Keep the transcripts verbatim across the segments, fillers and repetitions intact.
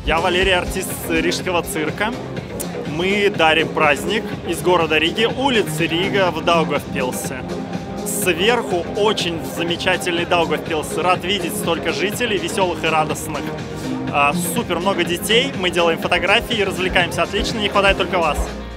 Я Валерий, артист Рижского цирка. Мы дарим праздник из города Риги, улицы Рига в Даугавпилсе. Сверху очень замечательный Даугавпилс. Рад видеть столько жителей, веселых и радостных. Супер много детей, мы делаем фотографии, развлекаемся отлично, не хватает только вас.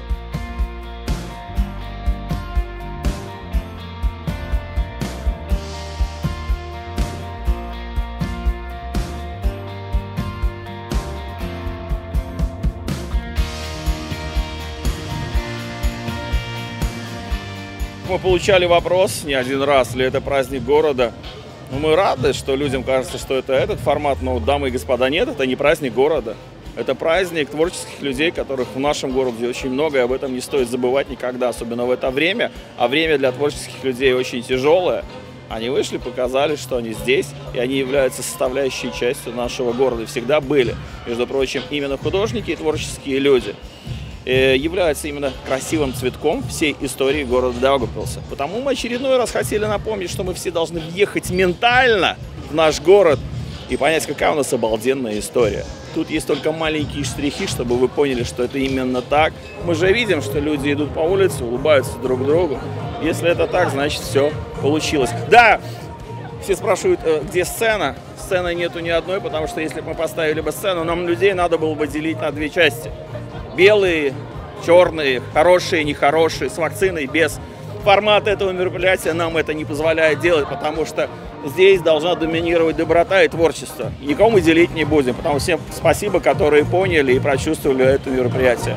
Мы получали вопрос не один раз, ли это праздник города. Но мы рады, что людям кажется, что это этот формат, но, дамы и господа, нет, это не праздник города. Это праздник творческих людей, которых в нашем городе очень много, и об этом не стоит забывать никогда, особенно в это время. А время для творческих людей очень тяжелое. Они вышли, показали, что они здесь, и они являются составляющей частью нашего города, и всегда были. Между прочим, именно художники и творческие люди являются именно красивым цветком всей истории города Даугавпилса. Потому мы очередной раз хотели напомнить, что мы все должны въехать ментально в наш город и понять, какая у нас обалденная история. Тут есть только маленькие штрихи, чтобы вы поняли, что это именно так. Мы же видим, что люди идут по улице, улыбаются друг другу. Если это так, значит все получилось. Да, все спрашивают, где сцена. Сцены нету ни одной, потому что если бы мы поставили бы сцену, нам людей надо было бы делить на две части. Белые, черные, хорошие, нехорошие, с вакциной, без. Формат этого мероприятия нам это не позволяет делать, потому что здесь должна доминировать доброта и творчество. И никого мы делить не будем, потому всем спасибо, которые поняли и прочувствовали это мероприятие.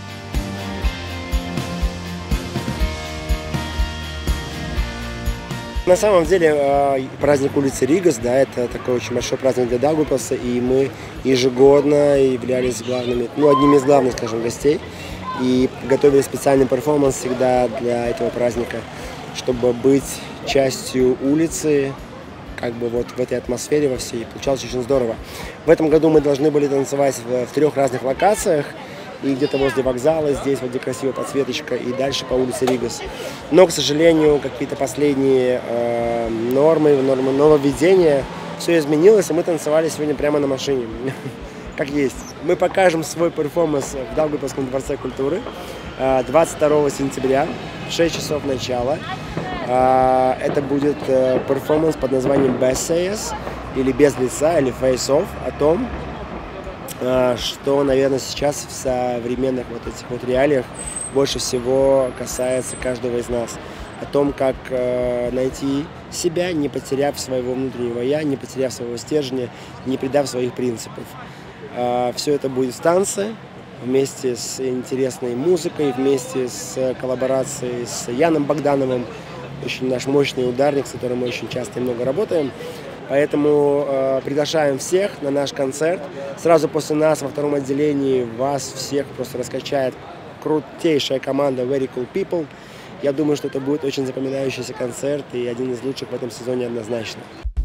На самом деле праздник улицы Ригас, да, это такой очень большой праздник для Даугавпилса, и мы ежегодно являлись главными, ну, одними из главных, скажем, гостей, и готовили специальный перформанс всегда для этого праздника, чтобы быть частью улицы, как бы вот в этой атмосфере во всей. Получалось очень здорово. В этом году мы должны были танцевать в, в трех разных локациях. И где-то возле вокзала, здесь вот где красивая подсветочка, и дальше по улице Ригас. Но, к сожалению, какие-то последние э, нормы, нормы нововведения, все изменилось, и мы танцевали сегодня прямо на машине, как есть. Мы покажем свой перформанс в Даугавпилском дворце культуры двадцать второго сентября, в шесть часов начала. Это будет перформанс под названием Bez-Sejas, или «Без лица», или «Face-Off», о том, что, наверное, сейчас в современных вот этих вот реалиях больше всего касается каждого из нас. О том, как э, найти себя, не потеряв своего внутреннего «я», не потеряв своего стержня, не предав своих принципов. Э, все это будет в танце, вместе с интересной музыкой, вместе с коллаборацией с Яном Богдановым, очень наш мощный ударник, с которым мы очень часто и много работаем. Поэтому э, приглашаем всех на наш концерт. Сразу после нас во втором отделении вас всех просто раскачает крутейшая команда Very Cool People. Я думаю, что это будет очень запоминающийся концерт и один из лучших в этом сезоне однозначно.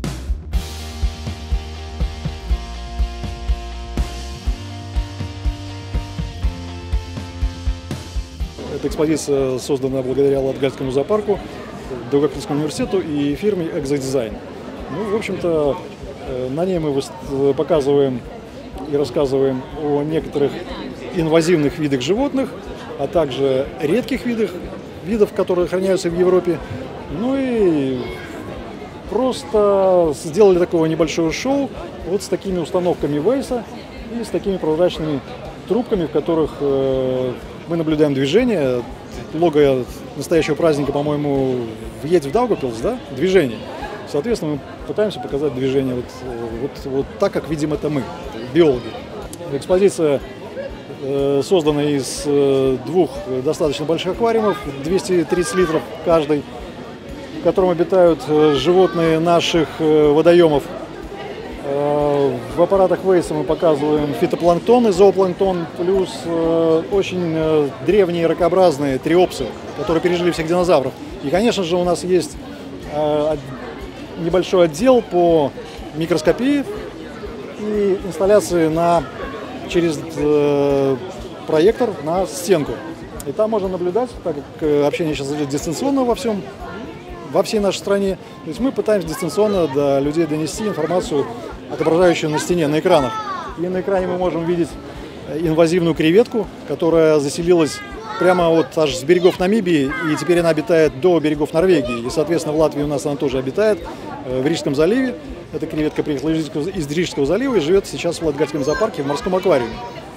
Эта экспозиция создана благодаря Латгальскому зоопарку, Даугавпилскому университету и фирме «Экзодизайн». Ну, в общем-то, на ней мы показываем и рассказываем о некоторых инвазивных видах животных, а также редких видах, видов, которые охраняются в Европе. Ну и просто сделали такого небольшого шоу вот с такими установками Вейса и с такими прозрачными трубками, в которых мы наблюдаем движение. Лого настоящего праздника, по-моему, «Въедь в Даугавпилс», да? Движение. Соответственно, мы пытаемся показать движение вот, вот, вот так, как видим это мы, биологи. Экспозиция э, создана из э, двух достаточно больших аквариумов, двести тридцать литров каждый, в котором обитают э, животные наших э, водоемов. Э, в аппаратах Вейса мы показываем фитопланктон и зоопланктон, плюс э, очень э, древние ракообразные триопсы, которые пережили всех динозавров. И, конечно же, у нас есть э, небольшой отдел по микроскопии и инсталляции на, через э, проектор на стенку. И там можно наблюдать, так как общение сейчас идет дистанционно во всем, во всей нашей стране. То есть мы пытаемся дистанционно до людей донести информацию, отображающую на стене, на экранах. И на экране мы можем видеть инвазивную креветку, которая заселилась прямо вот аж с берегов Намибии, и теперь она обитает до берегов Норвегии. И, соответственно, в Латвии у нас она тоже обитает, в Рижском заливе. Эта креветка приехала из Рижского залива и живет сейчас в Латгальском зоопарке в морском аквариуме.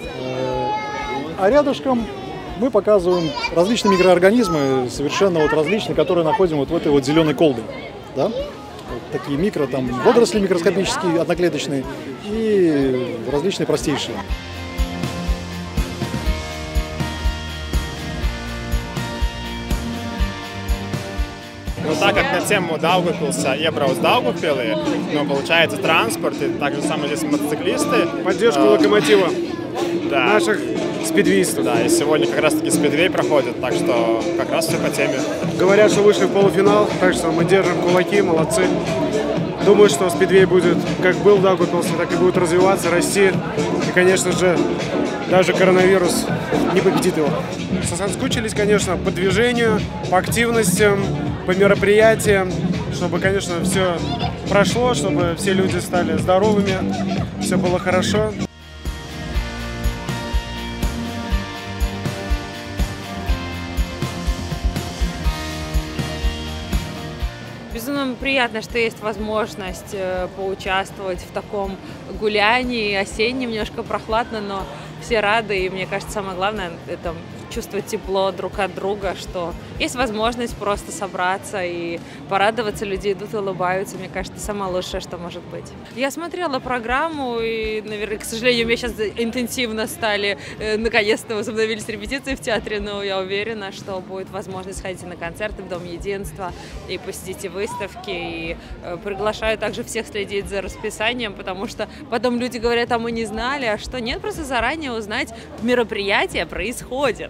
А рядышком мы показываем различные микроорганизмы, совершенно вот различные, которые находим вот в этой вот зеленой колбе. Да? Вот такие микро, там водоросли микроскопические, одноклеточные и различные простейшие. Ну, так как на тему Даугавпилса я брал с Даугавпилы, но получается транспорт, и также самые здесь мотоциклисты. Поддержку э, локомотива да. наших спидвистов. Да, и сегодня как раз таки спидвей проходит, так что как раз все по теме. Говорят, что вышли в полуфинал, так что мы держим кулаки, молодцы. Думаю, что спидвей будет, как был в Даугавпилсе, так и будет развиваться, расти. И, конечно же, даже коронавирус не победит его. Соскучились, конечно, по движению, по активностям, по мероприятиям, чтобы, конечно, все прошло, чтобы все люди стали здоровыми, все было хорошо. Безумно приятно, что есть возможность поучаствовать в таком гулянии, осеннем, немножко прохладно, но все рады, и мне кажется, самое главное – это чувствовать тепло друг от друга, что есть возможность просто собраться и порадоваться, люди идут и улыбаются, мне кажется, самое лучшее, что может быть. Я смотрела программу, и, наверное, к сожалению, у меня сейчас интенсивно стали, наконец-то возобновились репетиции в театре, но я уверена, что будет возможность сходить на концерты в Дом единства и посетить выставки, и приглашаю также всех следить за расписанием, потому что потом люди говорят, а мы не знали, а что нет, просто заранее узнать, мероприятие происходит.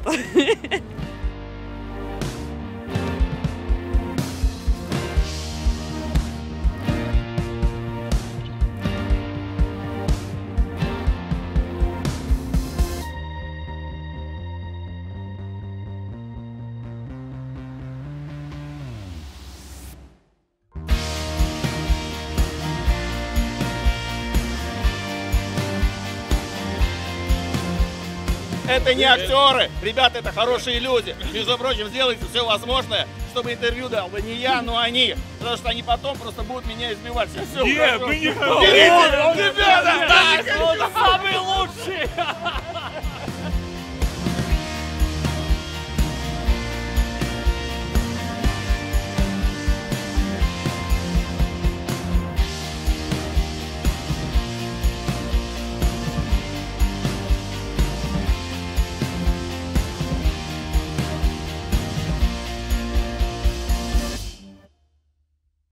Это не актеры, ребята, это хорошие люди. Между прочим, сделайте все возможное, чтобы интервью дал бы не я, но они. Потому что они потом просто будут меня избивать. Все, Нет, мы не хотим. Ребята,